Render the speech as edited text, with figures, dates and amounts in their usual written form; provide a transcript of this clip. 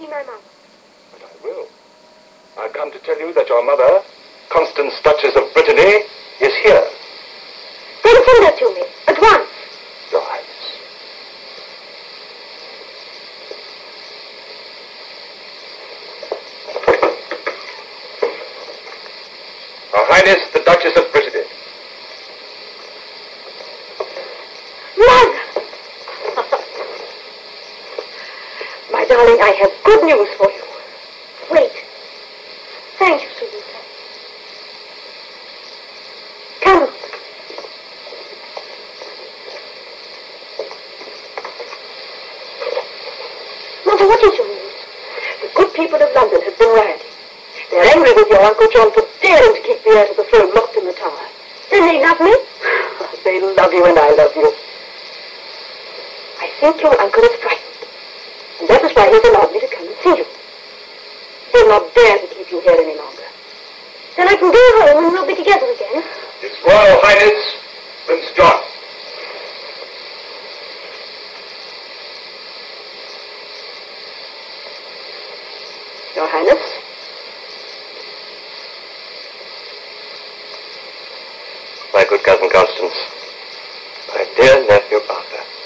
see my mother. But I will. I've come to tell you that your mother, Constance, Duchess of Brittany, is here. Then send her to me, at once. Your Highness. Her Highness, the Duchess of Brittany. Mother! My darling, I have good news for you. Wait. Thank you, Susan. Come. Mother, what is your news? The good people of London have been rioting. They're angry with your Uncle John for daring to keep the heir to the throne locked in the tower. Then they love me? They love you and I love you. I think your uncle is frightened. And that is why he's allowed me to come and see you. He'll not dare to keep you here any longer. Then I can go home and we'll be together again. His Royal Highness, Prince John. Your Highness? My good cousin Constance. My dear nephew Arthur.